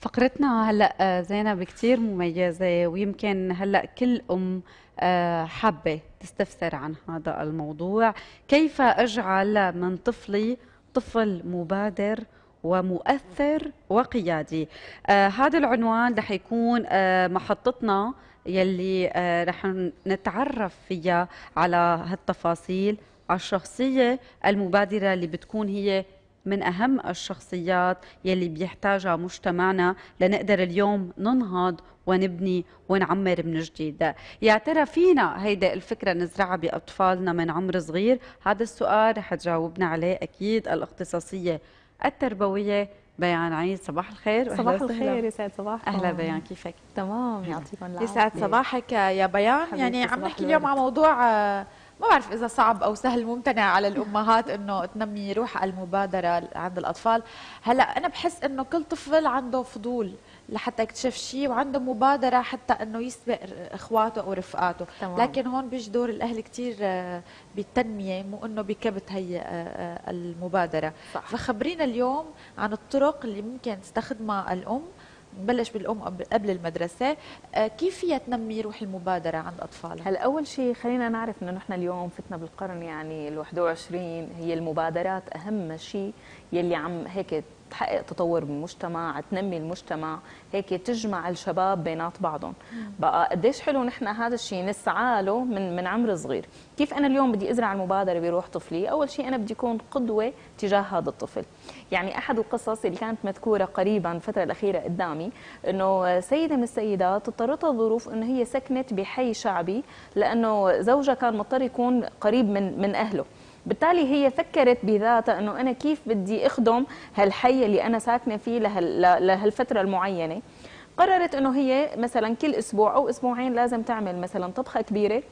فقرتنا هلا زينب كتير مميزة، ويمكن هلا كل حابة تستفسر عن هذا الموضوع. كيف أجعل من طفلي طفل مبادر ومؤثر وقيادي؟ هذا العنوان رح يكون محطتنا يلي رح نتعرف فيها على هالتفاصيل، على الشخصية المبادرة اللي بتكون هي من أهم الشخصيات يلي بيحتاجها مجتمعنا لنقدر اليوم ننهض ونبني ونعمر من جديد. يا ترى فينا هيدا الفكرة نزرعها بأطفالنا من عمر صغير؟ هذا السؤال رح تجاوبنا عليه أكيد الاختصاصية التربوية بيان عيد. صباح الخير وأهلا صباح وسهلا. الخير، يسعد صباحكم. أهلا بيان، كيفك؟ تمام، يعطيكم العافية. يسعد صباحك يا بيان. يعني عم نحكي اليوم عن موضوع ما بعرف إذا صعب أو سهل، ممتنع على الأمهات إنه تنمي روح المبادرة عند الأطفال. هلا أنا بحس إنه كل طفل عنده فضول لحتى يكتشف شيء، وعنده مبادرة حتى إنه يسبق إخواته أو رفقاته. تمام. لكن هون بيجي دور الأهل كثير بالتنمية، مو إنه بكبت هي المبادرة. صح. فخبرينا اليوم عن الطرق اللي ممكن تستخدمها الأم. نبلش بالأم قبل المدرسة. كيف فيها تنمي روح المبادرة عند أطفالها؟ هلا أول شيء خلينا نعرف إنه نحن اليوم فتنا بالقرن ال 21، هي المبادرات أهم شيء يلي عم هيك تحقق تطور بالمجتمع، تنمي المجتمع، هيك تجمع الشباب بينات بعضهم. بقى قديش حلو نحن هذا الشيء نسعى له من عمر صغير. كيف انا اليوم بدي ازرع المبادره بروح طفلي؟ اول شيء انا بدي اكون قدوه تجاه هذا الطفل. يعني احد القصص اللي كانت مذكوره قريبا الفتره الاخيره قدامي، انه سيده من السيدات اضطرتها الظروف انه هي سكنت بحي شعبي لانه زوجها كان مضطر يكون قريب من اهله. بالتالي هي فكرت بذاتها انه انا كيف بدي اخدم هالحي اللي انا ساكنه فيه لهالفتره المعينه. قررت انه هي مثلا كل اسبوع او اسبوعين لازم تعمل مثلا طبخه كبيره،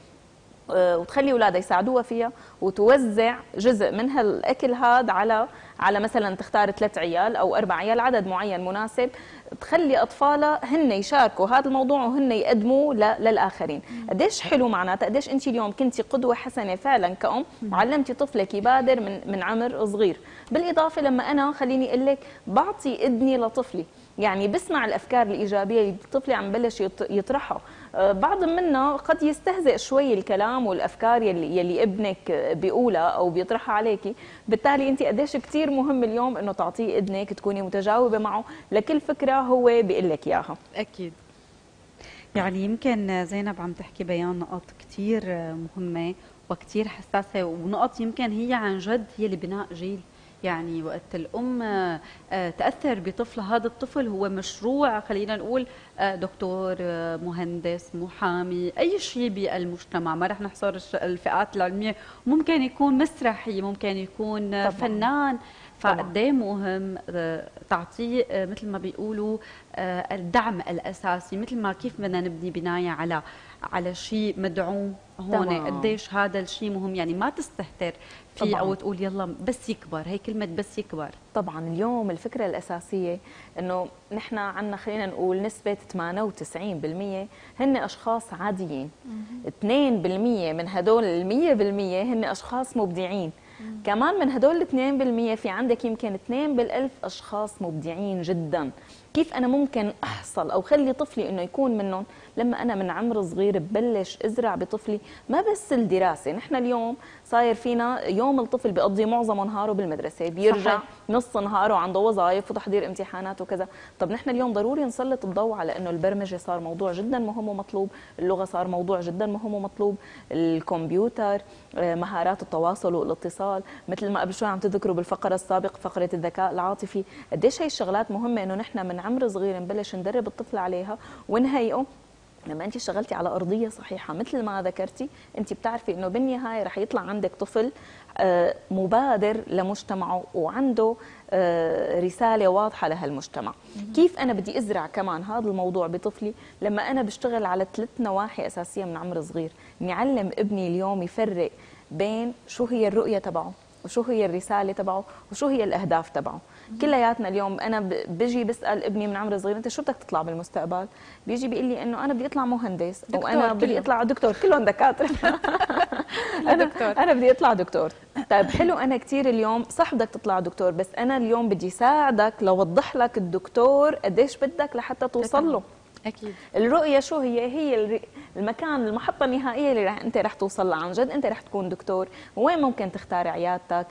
وتخلي اولادها يساعدوها فيها، وتوزع جزء من هالاكل هذا على مثلا تختار 3 عيال او 4 عيال، عدد معين مناسب، تخلي اطفالها هن يشاركوا هذا الموضوع وهن يقدموا للاخرين. قديش حلو معناتها، قديش انت اليوم كنتي قدوه حسنه فعلا كأم، وعلمتي طفلك يبادر من عمر صغير. بالاضافه لما انا خليني اقول لك بعطي اذني لطفلي، يعني بسمع الافكار الايجابيه اللي طفلي عم بلش يطرحها. بعض منا قد يستهزئ شوي الكلام والافكار يلي ابنك بيقولها او بيطرحها عليكي. بالتالي انت قديش كثير مهم اليوم انه تعطيه اذنك، تكوني متجاوبه معه لكل فكره هو بيقول لك اياها. أكيد. يعني يمكن زينب عم تحكي بيان نقاط كتير مهمة وكتير حساسة، ونقط يمكن هي عن جد هي لبناء جيل. يعني وقت الأم تأثر بطفل، هذا الطفل هو مشروع، خلينا نقول دكتور، مهندس، محامي، أي شيء بالمجتمع، ما رح نحصر الفئات العلمية. ممكن يكون مسرحي، ممكن يكون طبعاً. فنان. فقديه مهم تعطيه مثل ما بيقولوا الدعم الاساسي، مثل ما كيف بدنا نبني بنايه على شيء مدعوم. هون قديش هذا الشيء مهم، يعني ما تستهتر فيه او تقول يلا بس يكبر، هي كلمه بس يكبر. طبعا اليوم الفكره الاساسيه انه نحن عندنا خلينا نقول نسبه 98% هن اشخاص عاديين، 2% من هدول ال 100% هن اشخاص مبدعين. كمان من هدول ال 2% في عندك يمكن 2 بالألف أشخاص مبدعين جدا. كيف أنا ممكن أحصل أو خلي طفلي إنه يكون منهم؟ لما أنا من عمر صغير ببلش أزرع بطفلي ما بس الدراسة. نحن اليوم صاير فينا يوم الطفل بيقضي معظم نهاره بالمدرسة، بيرجع صحيح. نص نهاره عنده وظائف وتحضير امتحانات وكذا. طب نحن اليوم ضروري نسلط الضوء على إنه البرمجة صار موضوع جدا مهم ومطلوب، اللغة صار موضوع جدا مهم ومطلوب، الكمبيوتر، مهارات التواصل والاتصال، مثل ما قبل شوي عم تذكروا بالفقرة السابقة فقرة الذكاء العاطفي. قديش هي الشغلات مهمة إنه نحن من عمر صغير نبلش ندرب الطفل عليها ونهيئه. لما انت اشتغلتي على ارضيه صحيحه مثل ما ذكرتي، انت بتعرفي انه بالنهايه رح يطلع عندك طفل مبادر لمجتمعه وعنده رساله واضحه لهالمجتمع. كيف انا بدي ازرع كمان هذا الموضوع بطفلي؟ لما انا بشتغل على 3 نواحي اساسيه من عمر صغير. اني اعلم ابني اليوم يفرق بين شو هي الرؤيه تبعه، وشو هي الرساله تبعه، وشو هي الاهداف تبعه. كلياتنا اليوم انا بيجي بسال ابني من عمر صغير انت شو بدك تطلع بالمستقبل؟ بيجي بيقول لي انه انا بدي اطلع مهندس، او انا بدي اطلع دكتور. كلهم دكاتره. انا بدي اطلع دكتور. طيب حلو، انا كثير اليوم صح بدك تطلع دكتور، بس انا اليوم بدي ساعدك لوضح لك الدكتور قديش بدك لحتى توصل له. اكيد. الرؤيه شو هي؟ هي المكان، المحطه النهائيه اللي انت رح توصل لها عن جد. انت رح تكون دكتور، وين ممكن تختار عيادتك،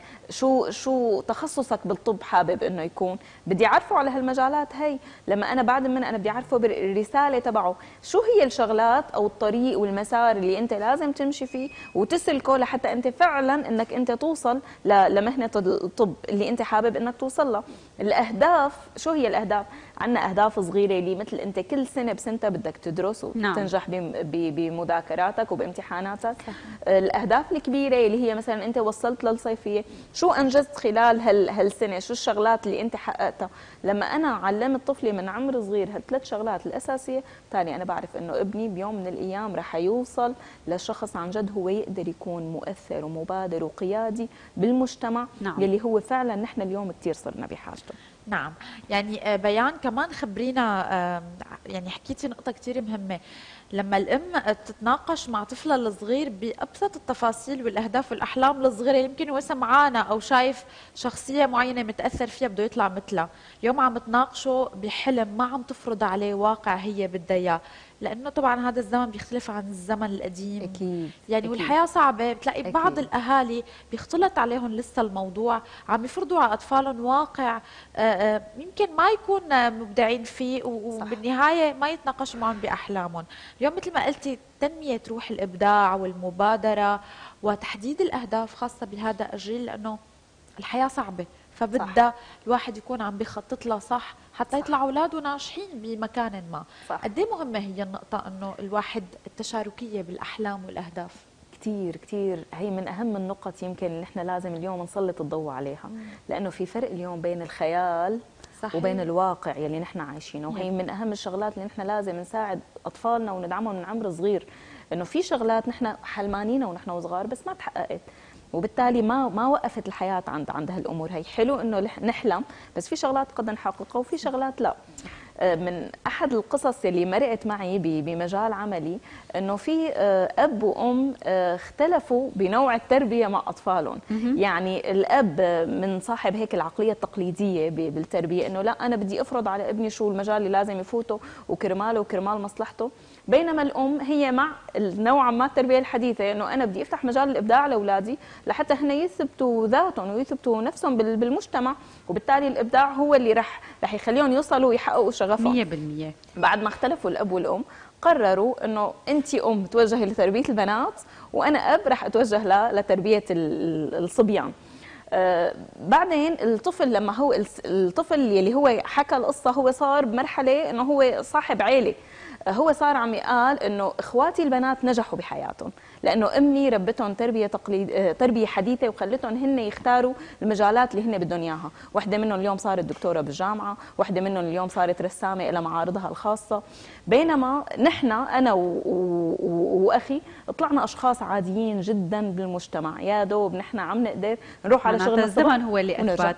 شو تخصصك بالطب حابب انه يكون. بدي اعرفه على هالمجالات هي. لما انا بعد من انا بدي اعرفه بالرساله تبعه شو هي الشغلات او الطريق والمسار اللي انت لازم تمشي فيه وتسلكه لحتى انت فعلا انك انت توصل لمهنه الطب اللي انت حابب انك توصل لها. الاهداف شو هي؟ الاهداف عندنا اهداف صغيره اللي مثل انت كل سنه بسنتها بدك تدرس وتنجح بمذاكراتك وبامتحاناتك. الاهداف الكبيره اللي هي مثلا انت وصلت للصيفيه، شو انجزت خلال هالسنه، شو الشغلات اللي انت حققتها. لما انا علمت طفلي من عمر صغير هالثلاث شغلات الاساسيه، بالتالي انا بعرف انه ابني بيوم من الايام رح يوصل لشخص عن جد هو يقدر يكون مؤثر ومبادر وقيادي بالمجتمع. يلي هو فعلا نحن اليوم كثير صرنا بحاجته. نعم. يعني بيان كمان خبرينا، يعني حكيتي نقطة كتير مهمة. لما الأم تتناقش مع طفلها الصغير بأبسط التفاصيل والأهداف والأحلام الصغيرة، يمكن هو سمعانة أو شايف شخصية معينة متأثر فيها بده يطلع مثلها، اليوم عم تناقشه بحلم، ما عم تفرض عليه واقع هي بدها إياه، لأنه طبعا هذا الزمن بيختلف عن الزمن القديم. أكيد. يعني أكيد. والحياة صعبة، بتلاقي أكيد. بعض الأهالي بيختلط عليهم لسه الموضوع، عم يفرضوا على أطفالهم واقع يمكن ما يكون مبدعين فيه، وبالنهاية ما يتناقشوا معهم بأحلامهم. اليوم مثل ما قلتي تنمية روح الإبداع والمبادرة وتحديد الأهداف خاصة بهذا الجيل، لأنه الحياة صعبة، فبدأ الواحد يكون عم بيخطط لها صح حتى يطلع أولاده ناجحين بمكان ما. قد ايه مهمة هي النقطة إنه الواحد التشاركية بالأحلام والأهداف؟ كثير كثير، هي من أهم النقط يمكن اللي نحن لازم اليوم نسلط الضوء عليها. لأنه في فرق اليوم بين الخيال صحيح. وبين الواقع يلي نحن عايشينه، وهي من أهم الشغلات اللي نحن لازم نساعد أطفالنا وندعمهم من عمر صغير. إنه في شغلات نحن حلمانينها ونحن وصغار بس ما تحققت، وبالتالي ما وقفت الحياه عند هالامور هي. حلو انه نحلم، بس في شغلات قد نحققها وفي شغلات لا. من احد القصص اللي مرقت معي بمجال عملي انه في اب وام اختلفوا بنوع التربيه مع اطفالهم. يعني الاب من صاحب هيك العقليه التقليديه بالتربيه، انه لا انا بدي افرض على ابني شو المجال اللي لازم يفوته وكرماله وكرمال مصلحته. بينما الام هي مع نوعا ما التربيه الحديثه، انه انا بدي افتح مجال الابداع لاولادي لحتى هن يثبتوا ذاتهم ويثبتوا نفسهم بالمجتمع، وبالتالي الابداع هو اللي رح يخليهم يوصلوا ويحققوا شغفهم 100%. بعد ما اختلفوا الاب والام قرروا انه انت ام توجهي لتربيه البنات وانا اب رح اتوجه لتربيه الصبيان. بعدين الطفل لما هو الطفل اللي هو حكى القصه هو صار بمرحله انه هو صاحب عيله، هو صار عم يقال انه اخواتي البنات نجحوا بحياتهم لانه امي ربتهم تربيه حديثه وخلتهم هن يختاروا المجالات اللي هن بدهم اياها. وحده منهم اليوم صارت دكتوره بالجامعه، وحده منهم اليوم صارت رسامه لها معارضها الخاصه. بينما نحن انا واخي طلعنا اشخاص عاديين جدا بالمجتمع، يا دوب نحن عم نقدر نروح على شغلنا الزمن هو اللي اثبت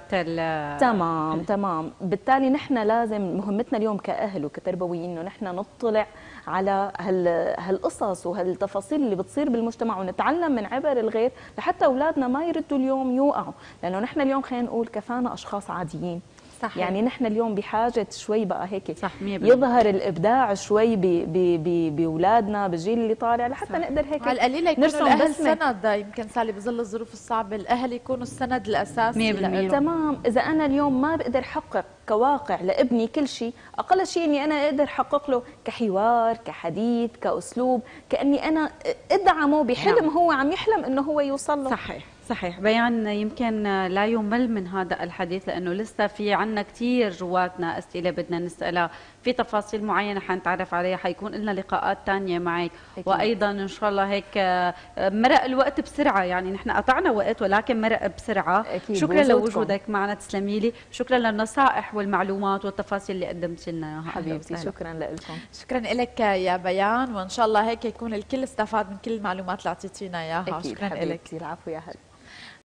تمام. بالتالي نحن لازم مهمتنا اليوم كاهل وكتربويين انه نحن نطلع على هالقصص وهالتفاصيل اللي بتصير بالمجتمع ونتعلم من عبر الغير لحتى اولادنا ما يردوا اليوم يوقعوا. لانه نحن اليوم خلينا نقول كفانا اشخاص عاديين. صحيح. يعني نحن اليوم بحاجه شوي بقى هيك صح يظهر الابداع شوي باولادنا بالجيل اللي طالع لحتى نقدر هيك على القليل يكونوا الاهل سند. يمكن سالي بظل الظروف الصعبه الاهل يكونوا السند الاساسي. تمام. اذا انا اليوم ما بقدر احقق كواقع لابني كل شيء، اقل شيء اني انا اقدر احقق له كحوار كحديث كاسلوب، كاني انا ادعمه بحلم هو عم يحلم انه هو يوصل له. صحيح. بيان يمكن لا يمل من هذا الحديث لأنه لسه في عنا كتير جواتنا أسئلة بدنا نسألها، في تفاصيل معينة حنتعرف عليها، حيكون لنا لقاءات تانية معك. أكيد. وأيضا إن شاء الله هيك مرق الوقت بسرعة، يعني نحن قطعنا وقت ولكن مرق بسرعة. أكيد. شكرا لوجودك معنا، تسلمي لي، شكرا للنصائح والمعلومات والتفاصيل اللي قدمت لنا اياها. حبيبتي شكرا لكم. شكرا لك يا بيان، وإن شاء الله هيك يكون الكل استفاد من كل المعلومات اللي أعطيتينا إياها. شكرا لك. العفو يا هلا.